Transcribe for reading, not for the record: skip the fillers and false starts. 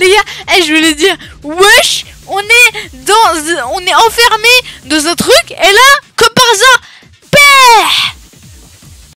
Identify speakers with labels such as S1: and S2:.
S1: Les gars, je voulais dire, wesh, on est enfermé dans un truc, et là, comme par hasard,